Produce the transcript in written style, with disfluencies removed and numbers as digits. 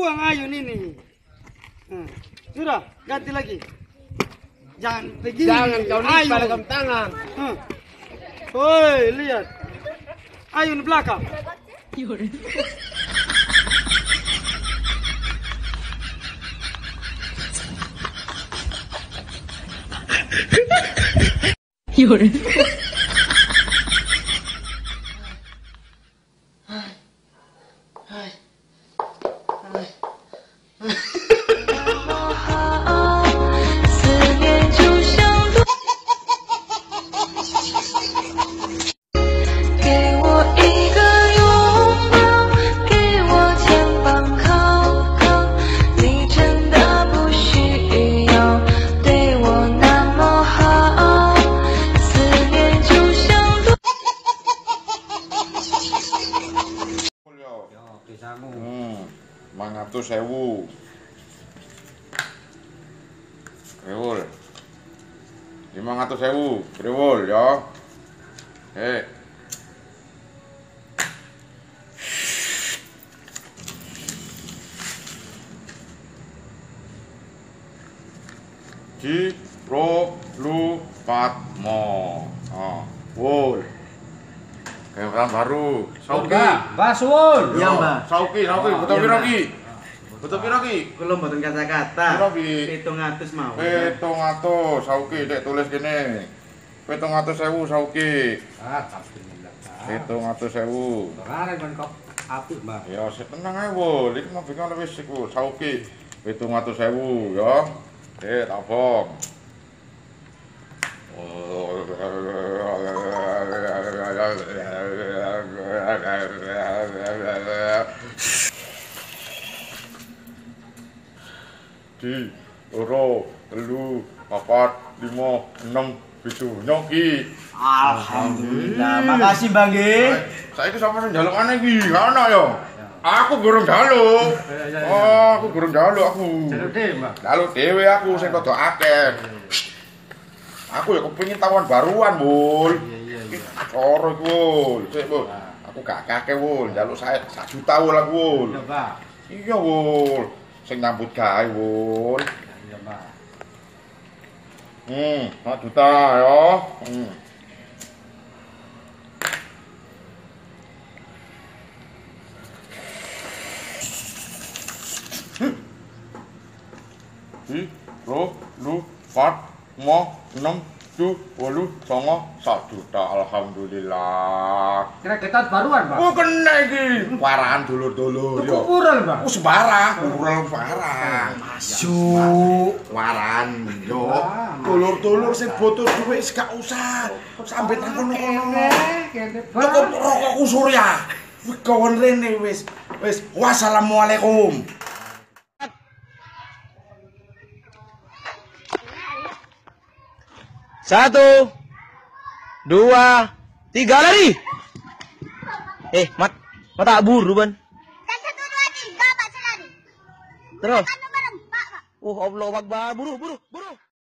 buang ayun ini. Sudah, ganti lagi. Jangan begini. Jangan kau lipat dalam tangan. Woi, lihat. Ayun di belakang. Mangatus sewu. Kriwul. 500.000, kriwul ya. Ji ro lu patmo. Wul. Kayak orang baru. Sauki. Mbak Suwun. Iya, Mbak. Sauki, betul piro ki? Betul piro ki? Kula mboten kata-kata. Piro ki? 700 mau. 700 Sauki dek tulis kene. 700.000 Sauki. Alhamdulillah. 700.000. Barang kan kok apik, Mbak. Ya, tenang ae, Wul. Iki mau bingung wis iku Sauki. 700.000 ya. Tabung. Di loro, telu, papat, lima, enam, pitu, nyoki. Alhamdulillah. Makasih, Bang nggih. Saiki sampeyan njaluk aneh iki, ana ya. Aku gurung njaluk. Aku gurung njaluk aku. Jaluk dhewe, Mbak. Njaluk dhewe aku sing rada akeh. Aku ya kepengin tawon baruan, Wul. Iya. Coro iku, Wul. Sik, Wul. Aku gak akeh, Wul. Njaluk 1 juta Wul aku, Wul. Iya, Mbak. Iya, Wul. Sing nyambut gawe, Wul. Iya, Mbak. 1 juta ya. Di, ro, lu, pat, mo, 6, 7, 8, 9, 1 juta. Alhamdulillah. Kira ketat baruan, Mbak. Oh, kena iki. Warahan dulur-dulur yo. Kuburan, Mbak. Oh, sembarang, kurang barang. Masuk waran yo. Dulur-dulur sing butuh duit gak usah. Sampai nang kono-kono. Cukup rokokku Surya. Wis kawan rene wis. Wassalamualaikum. 1, 2, 3 lari. Mata buru ban. Kan 1, 2, 3 Pak lari. Terus. Kan nomor 4 Pak. Allah Akbar, buru.